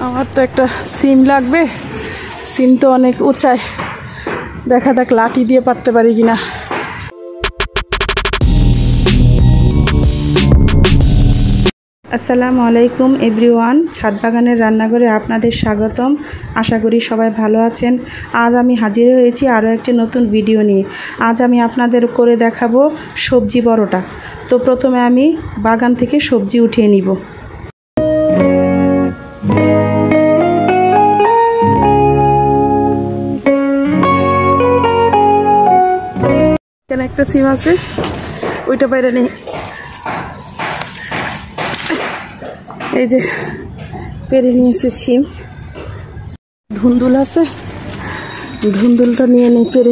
আমার তো একটা সিম লাগবে, সিম তো অনেক উঁচায়, দেখা যাক লাঠি দিয়ে পারতে পারি কিনা। আসসালামু আলাইকুম এভরিওয়ান, ছাদ বাগানের রান্নাঘরে আপনাদের স্বাগতম। আশা করি সবাই ভালো আছেন। আজ আমি হাজির হয়েছি আরও একটি নতুন ভিডিও নিয়ে। আজ আমি আপনাদের করে দেখাবো সবজি পরোটা। তো প্রথমে আমি বাগান থেকে সবজি উঠিয়ে নিব। এখানে একটা সিম আছে, ওইটা বাইরে নেই। এই যে পেরে নিয়ে এসেছি, ধুন্দুল আছে, ধুন্দুলটা নিয়ে নিই পেরে।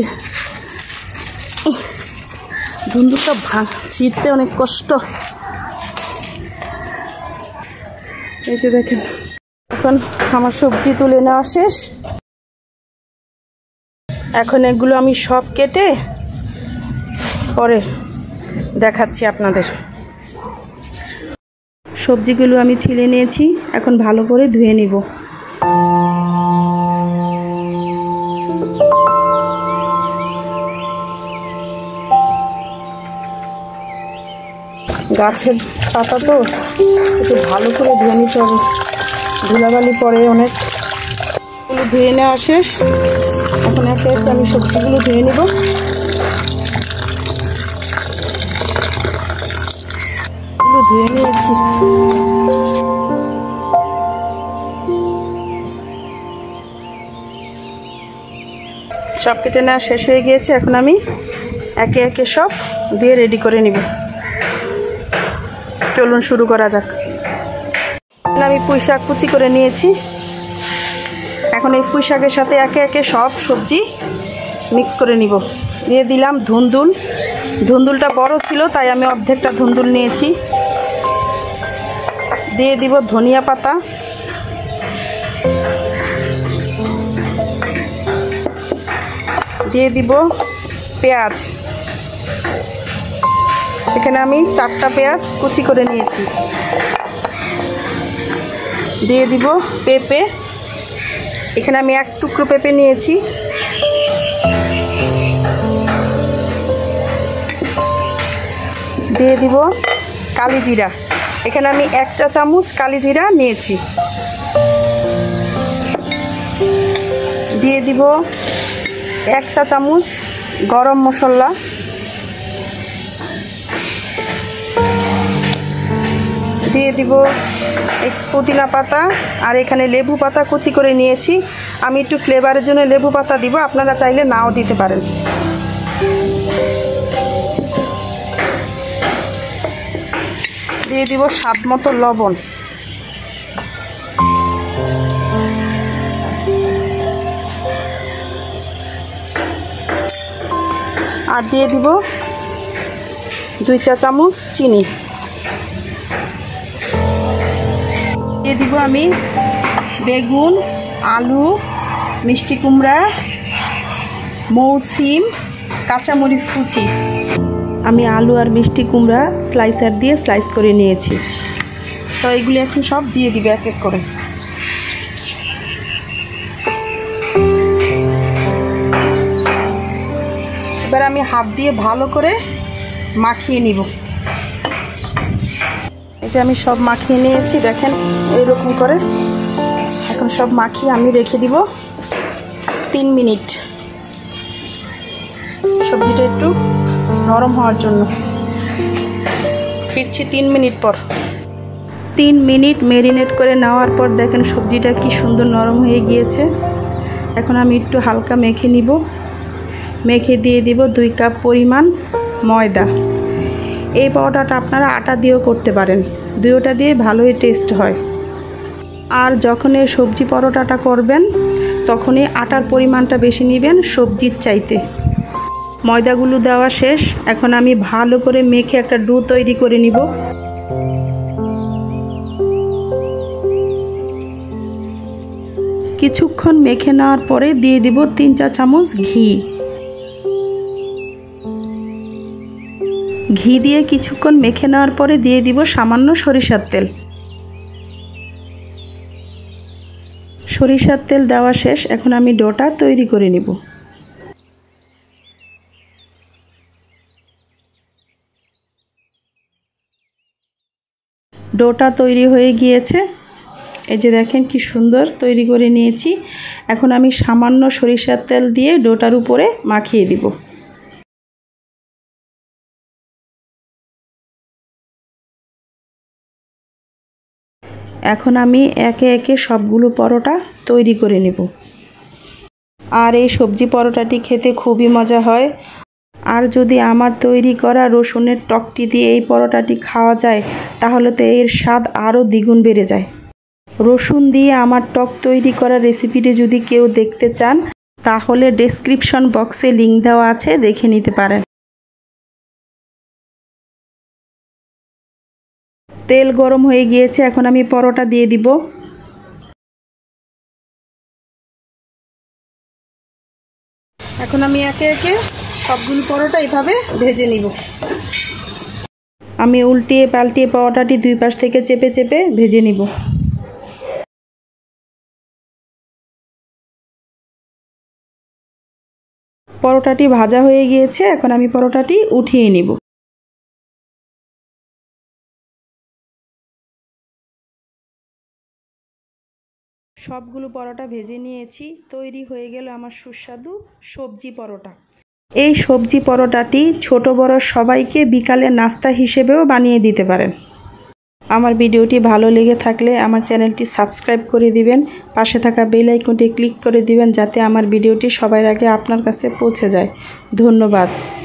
ধুন্দুলটা ছিঁড়তে অনেক কষ্ট। এই যে দেখেন, এখন আমার সবজি তুলে নেওয়া শেষ। এখন এগুলো আমি সব কেটে পরে দেখাচ্ছি আপনাদের। সবজিগুলো আমি ছিলে নিয়েছি, এখন ভালো করে ধুয়ে নিব। গাছের পাতা তো একটু ভালো করে ধুয়ে নিতে হবে, ধুলাবালি পরে অনেক। ধুয়ে নেওয়া শেষ, এখন একে একে আমি সবজিগুলো ধুয়ে নিব। ধুয়ে নিয়েছি, সব কেটে নেওয়া শেষ হয়ে গিয়েছে। এখন আমি একে একে সব দিয়ে রেডি করে নিব। চলুন শুরু করা যাক। আমি পুঁই শাক কুচি করে নিয়েছি। এখন এই পুঁই শাকের সাথে একে একে সব সবজি মিক্স করে নিব। দিয়ে দিলাম ধুন্দুল। ধুন্দুলটা বড় ছিল তাই আমি অর্ধেকটা ধুন্দুল নিয়েছি। দিয়ে দিব ধনিয়া পাতা, দিয়ে দিব পেঁয়াজ। এখানে আমি 4টা পেঁয়াজ কুচি করে নিয়েছি। দিয়ে দিব পেঁপে, এখানে আমি 1 টুকরো পেঁপে নিয়েছি। দিয়ে দিব কালি জিরা, এখানে আমি 1 চা চামচ কালি জিরা নিয়েছি। দিয়ে দিব 1 চা চামচ গরম মশলা। দিয়ে দিব পুদিনা পাতা, আর এখানে লেবু পাতা কুচি করে নিয়েছি। আমি একটু ফ্লেভারের জন্য লেবু পাতা দিব, আপনারা চাইলে নাও দিতে পারেন। দিয়ে দিব স্বাদ মতো লবণ। আর দিয়ে দিব 2 চা চামচ চিনি। দিয়ে দিব আমি বেগুন, আলু, মিষ্টি কুমড়া, মৌসিম, কাঁচামরিচ কুচি। আমি আলু আর মিষ্টি কুমড়া স্লাইসার দিয়ে স্লাইস করে নিয়েছি। তো এইগুলি এখন সব দিয়ে দিবে এক এক করে। এবার আমি হাত দিয়ে ভালো করে মাখিয়ে নিব। এই যে আমি সব মাখিয়ে নিয়েছি, দেখেন এইরকম করে। এখন সব মাখিয়ে আমি রেখে দিব 3 মিনিট, সবজিটা একটু নরম হওয়ার জন্য। ফিরছি 3 মিনিট পর। 3 মিনিট ম্যারিনেট করে নেওয়ার পর দেখেন সবজিটা কি সুন্দর নরম হয়ে গিয়েছে। এখন আমি একটু হালকা মেখে নিব। মেখে দিয়ে দিব 2 কাপ পরিমাণ ময়দা। এই পরোটাটা আপনারা আটা দিয়েও করতে পারেন, দুটোটা দিয়ে ভালোই টেস্ট হয়। আর যখন এই সবজি পরোটাটা করবেন তখনই আটার পরিমাণটা বেশি নেবেন সবজির চাইতে। ময়দাগুলো দেওয়া শেষ, এখন আমি ভালো করে মেখে একটা ডো তৈরি করে নিব। কিছুক্ষণ মেখে নেওয়ার পরে দিয়ে দিব 3 চা চামচ ঘি। ঘি দিয়ে কিছুক্ষণ মেখে নেওয়ার পরে দিয়ে দিব সামান্য সরিষার তেল। সরিষার তেল দেওয়া শেষ, এখন আমি ডোটা তৈরি করে নিব। ডোটা তৈরি হয়ে গিয়েছে, এই যে দেখেন কি সুন্দর তৈরি করে নিয়েছি। এখন আমি সামান্য সরিষার তেল দিয়ে ডোটার উপরে মাখিয়ে দিব। এখন আমি একে একে সবগুলো পরোটা তৈরি করে নেব। আর এই সবজি পরোটাটি খেতে খুবই মজা হয়। আর যদি আমার তৈরি করা রসুনের টকটি দিয়ে এই পরোটাটি খাওয়া যায় তাহলে তো এর স্বাদ আরও দ্বিগুণ বেড়ে যায়। রসুন দিয়ে আমার টক তৈরি করা রেসিপিটি যদি কেউ দেখতে চান তাহলে ডেসক্রিপশন বক্সে লিংক দেওয়া আছে, দেখে নিতে পারেন। তেল গরম হয়ে গিয়েছে, এখন আমি পরোটা দিয়ে দিব। এখন আমি একে একে সবগুলো পরোটা এভাবে ভেজে নিব। আমি উল্টিয়ে পাল্টিয়ে পরোটাটি দুই পাশ থেকে চেপে চেপে ভেজে নিব। পরোটাটি ভাজা হয়ে গিয়েছে, এখন আমি পরোটাটি উঠিয়ে নিব। সবগুলো পরোটা ভেজে নিয়েছি, তৈরি হয়ে গেল আমার সুস্বাদু সবজি পরোটা। এই সবজি পরোটাটি ছোট বড় সবাইকে বিকালে নাস্তা হিসেবেও বানিয়ে দিতে পারেন। আমার ভিডিওটি ভালো লেগে থাকলে আমার চ্যানেলটি সাবস্ক্রাইব করে দিবেন, পাশে থাকা বেল আইকনটি ক্লিক করে দিবেন যাতে আমার ভিডিওটি সবার আগে আপনার কাছে পৌঁছে যায়। ধন্যবাদ।